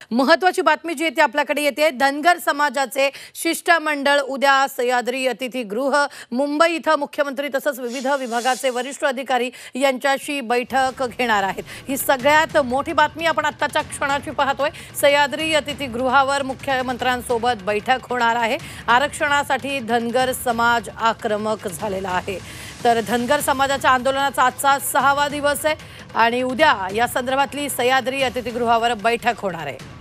महत्वाची बातमी जी येते आपल्याकडे येते धनगर समाजाचे शिष्टमंडळ उद्या सह्याद्री अतिथीगृह मुंबई इथं मुख्यमंत्री तसंच विविध विभागाचे वरिष्ठ अधिकारी यांच्याशी बैठक घेणार आहेत। ही सगळ्यात मोठी बातमी आपण आत्ताच्या क्षणाची पाहतोय। सह्याद्री अतिथीगृहावर मुख्यमंत्र्यांसोबत बैठक होणार आहे। आरक्षणासाठी धनगर समाज आक्रमक झालेला आहे। तर धनगर समाजाच्या आंदोलनाचा आजचा 6वा दिवस आहे आणि उद्या या संदर्भातली सह्याद्री अतिथीगृहावर बैठक होणार आहे।